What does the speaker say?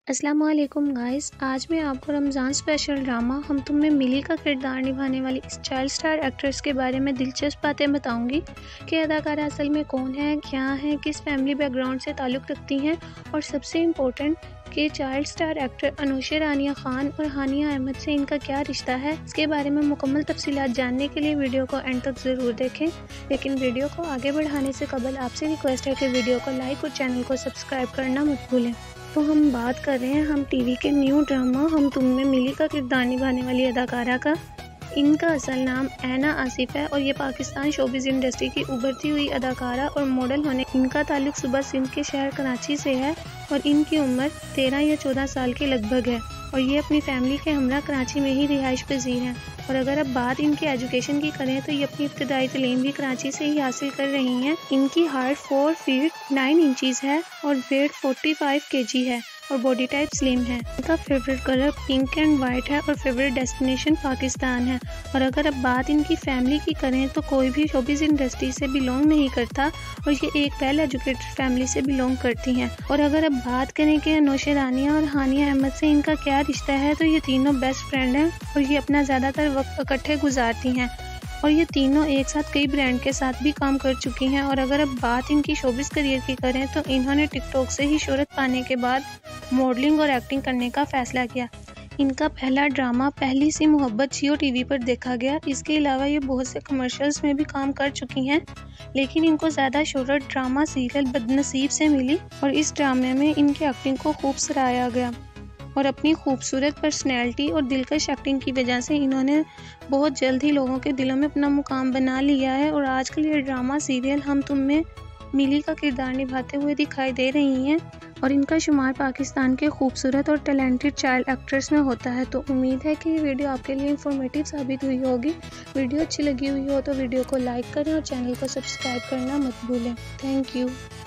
अस्सलाम वालेकुम गाइस। आज मैं आपको रमज़ान स्पेशल ड्रामा हम तुम में मिली का किरदार निभाने वाली इस चाइल्ड स्टार एक्ट्रेस के बारे में दिलचस्प बातें बताऊंगी कि अदाकारा असल में कौन है, क्या है, किस फैमिली बैकग्राउंड से ताल्लुक़ रखती हैं और सबसे इम्पोर्टेंट कि child star actor Anusha Rania Khan और हानिया अहमद से इनका क्या रिश्ता है। इसके बारे में मुकम्मल तफसीलात जानने के लिए वीडियो को एंड तक ज़रूर देखें। लेकिन वीडियो को आगे बढ़ाने से कबल आपसे रिक्वेस्ट है कि वीडियो को लाइक और चैनल को सब्सक्राइब करना मत भूलें। तो हम बात कर रहे हैं हम टीवी के न्यू ड्रामा हम तुम में मिली का किरदार निभाने वाली अदाकारा का। इनका असल नाम ऐना आसिफ है और ये पाकिस्तान शोबिज़ इंडस्ट्री की उभरती हुई अदाकारा और मॉडल होने इनका ताल्लुक सुबह सिंध के शहर कराची से है और इनकी उम्र 13 या 14 साल के लगभग है और ये अपनी फैमिली के हमरा कराची में ही रिहाइश पजीर हैं। और अगर अब बात इनकी एजुकेशन की करें तो ये अपनी इब्तदाई तालीम भी कराची से ही हासिल कर रही हैं। इनकी हाइट 4 फीट 9 इंचज़ है और वेट 45 kg है और बॉडी टाइप स्लिम है। इनका favourite colour pink and white है और फेवरेट डेस्टिनेशन पाकिस्तान है। और अगर अब बात इनकी फैमिली की करें तो कोई भी शोबिज़ इंडस्ट्री से बिलोंग नहीं करता और ये एक वेल एजुकेटेड फैमिली से बिलोंग करती हैं। और अगर अब बात करें कि अनुशा रानिया और हानिया अहमद से इनका क्या रिश्ता है तो ये तीनों बेस्ट फ्रेंड हैं और ये अपना ज़्यादातर वक्त इकट्ठे गुजारती हैं और ये तीनों एक साथ कई ब्रांड के साथ भी काम कर चुकी हैं। और अगर अब बात इनकी शोबिज़ करियर की करें तो इन्होंने टिकटॉक से ही शोहरत पाने के बाद मॉडलिंग और एक्टिंग करने का फ़ैसला किया। इनका पहला ड्रामा पहली सी मोहब्बत जियो टीवी पर देखा गया। इसके अलावा ये बहुत से कमर्शियल्स में भी काम कर चुकी हैं, लेकिन इनको ज़्यादा शोहरत ड्रामा सीरियल बदनसीब से मिली और इस ड्रामे में इनकी एक्टिंग को खूब सराहा गया और अपनी खूबसूरत पर्सनैलिटी और दिलकश एक्टिंग की वजह से इन्होंने बहुत जल्द ही लोगों के दिलों में अपना मुकाम बना लिया है। और आजकल ये ड्रामा सीरियल हम तुम में मिली का किरदार निभाते हुए दिखाई दे रही हैं और इनका शुमार पाकिस्तान के खूबसूरत और टैलेंटेड चाइल्ड एक्ट्रेस में होता है। तो उम्मीद है कि ये वीडियो आपके लिए इंफॉर्मेटिव साबित हुई होगी। वीडियो अच्छी लगी हुई हो तो वीडियो को लाइक करें और चैनल को सब्सक्राइब करना मत भूलें। Thank you.